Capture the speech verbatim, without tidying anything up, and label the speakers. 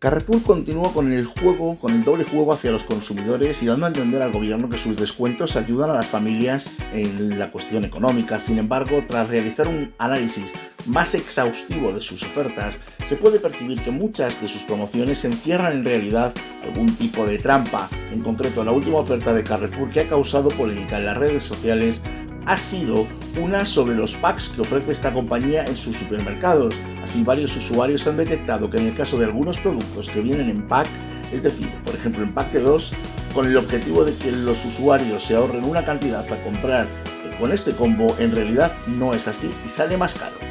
Speaker 1: Carrefour continúa con el juego, con el doble juego hacia los consumidores y dando a entender al gobierno que sus descuentos ayudan a las familias en la cuestión económica. Sin embargo, tras realizar un análisis más exhaustivo de sus ofertas, se puede percibir que muchas de sus promociones encierran en realidad algún tipo de trampa. En concreto, la última oferta de Carrefour que ha causado polémica en las redes sociales ha sido una sobre los packs que ofrece esta compañía en sus supermercados. Así, varios usuarios han detectado que en el caso de algunos productos que vienen en pack, es decir, por ejemplo en pack de dos, con el objetivo de que los usuarios se ahorren una cantidad a comprar con este combo, en realidad no es así y sale más caro.